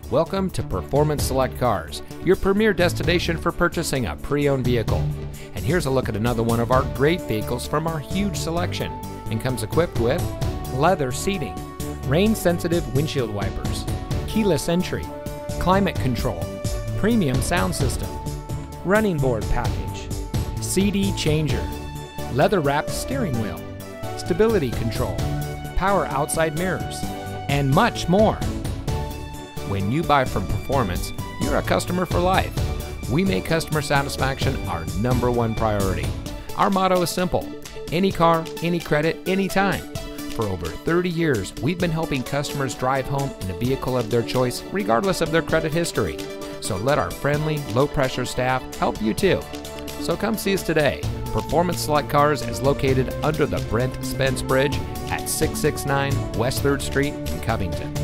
Welcome to Performance Select Cars, your premier destination for purchasing a pre-owned vehicle. And here's a look at another one of our great vehicles from our huge selection, and comes equipped with leather seating, rain-sensitive windshield wipers, keyless entry, climate control, premium sound system, running board package, CD changer, leather-wrapped steering wheel, stability control, power outside mirrors, and much more. When you buy from Performance, you're a customer for life. We make customer satisfaction our #1 priority. Our motto is simple: any car, any credit, anytime. For over 30 years, we've been helping customers drive home in a vehicle of their choice, regardless of their credit history. So let our friendly, low-pressure staff help you too. So come see us today. Performance Select Cars is located under the Brent Spence Bridge at 669 West 3rd Street in Covington.